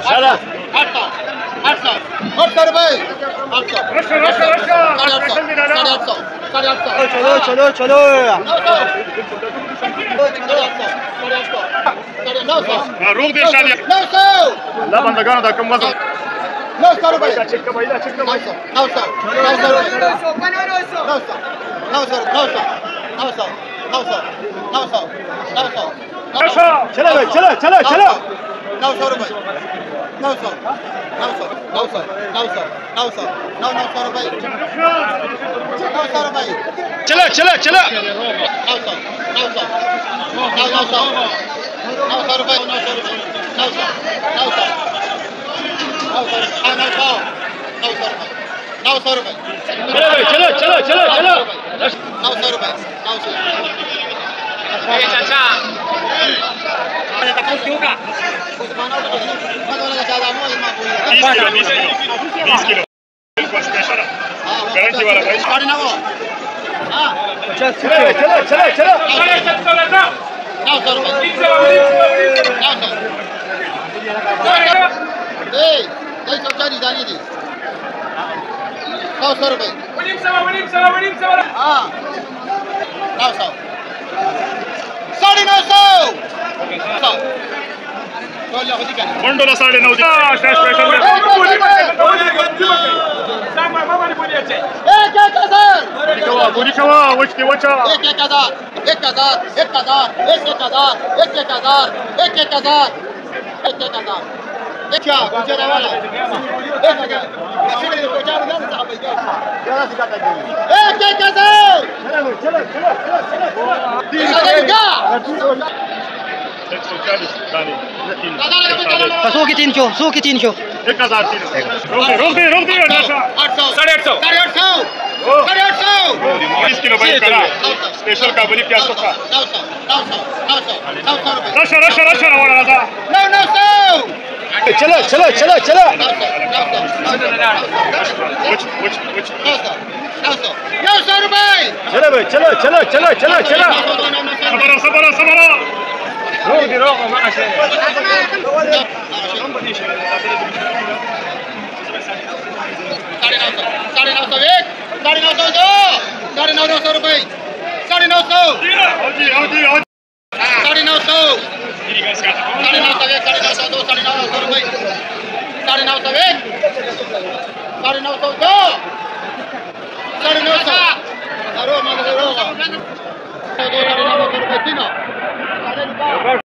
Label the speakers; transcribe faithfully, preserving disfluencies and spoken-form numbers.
Speaker 1: चलो
Speaker 2: आठ सौ आठ सौ आठ सौ रुपए आठ सौ साढ़े आठ सौ साढ़े आठ सौ
Speaker 1: चलो चलो चलो
Speaker 2: नौ सौ
Speaker 3: روح دي شادي
Speaker 2: नौ सौ
Speaker 3: لا بندقان ده كم وزن
Speaker 2: नौ सौ रुपए
Speaker 3: تشيك بايدا تشيك
Speaker 2: नौ
Speaker 3: بايدا
Speaker 2: सौ नौ सौ नौ सौ नौ सौ नौ सौ नौ सौ नौ सौ नौ सौ नौ सौ नौ सौ नौ सौ
Speaker 1: चलो भाई चलो चलो चलो
Speaker 2: नौ सौ रुपए नौ सौ नौ सौ नौ सौ नौ सौ नौ सौ नौ नौ सौ रुपए नौ सौ रुपए
Speaker 1: चलो चलो चलो
Speaker 2: नौ सौ नौ सौ नौ नौ सौ नौ सौ रुपए नौ सौ रुपए नौ सौ नौ सौ नौ सौ नौ सौ नौ सौ रुपए नौ सौ रुपए
Speaker 1: चलो भाई चलो चलो चलो चलो
Speaker 2: नौ सौ रुपए नौ सौ
Speaker 1: चाचा
Speaker 3: बीस किलो बीस किलो बीस किलो बिल्कुल स्पेशल गारंटी वाला भाई
Speaker 2: साढ़े नौ हाँ
Speaker 1: चलो चलो चलो चलो
Speaker 2: नौ सौ रुपए नौ सौ ए कई सौ चालीस जानी थी नौ सौ रुपए हाँ नौ सौ साढ़े नौ सौ सौ
Speaker 3: मंडोला साढ़े नौ स्पेशल
Speaker 2: एक एक हजार
Speaker 3: बुरी कवा वचती वचा
Speaker 2: एक एक हजार एक हजार एक हजार एक एक हजार एक एक हजार एक एक हजार एक एक हजार क्या गुजरा वाला एक हजार एक एक हजार
Speaker 1: चलो चलो चलो
Speaker 2: तीन हजार क्या
Speaker 3: एक सौ चालीस दानी
Speaker 1: सौ की तीन सौ सौ की तीन सौ
Speaker 3: एक हजार तीन रोक दे रोक दे रोक दे
Speaker 2: आठ सौ
Speaker 3: साढ़े आठ सौ
Speaker 2: साढ़े आठ सौ साढ़े आठ सौ
Speaker 3: बीस किलो भाई करा स्पेशल काबुली प्याज तो खा
Speaker 2: नौ सौ नौ सौ नौ सौ नौ सौ रुपए
Speaker 3: रशा रशा रशा वाला राजा
Speaker 2: नौ नौ सौ
Speaker 1: चलो चलो चलो चलो
Speaker 2: नौ सौ नौ सौ
Speaker 3: वच वच वच
Speaker 2: नौ सौ नौ सौ नौ सौ रुपए
Speaker 1: चलो भाई चलो चलो चलो चलो चलो
Speaker 3: صبرا صبرا صبرا
Speaker 1: روح دي روح ما عشان
Speaker 2: साढ़े नौ सौ साढ़े नौ सौ एक साढ़े नौ सौ दो साढ़े नौ नौ सौ रुपए साढ़े नौ सौ
Speaker 3: هودي هودي هودي
Speaker 2: साढ़े नौ सौ साढ़े नौ सौ एक साढ़े नौ सौ दो साढ़े नौ सौ रुपए साढ़े नौ सौ एक साढ़े नौ सौ दो साढ़े नौ सौ अरे मानो दो साढ़े नौ सौ रुपए तीनों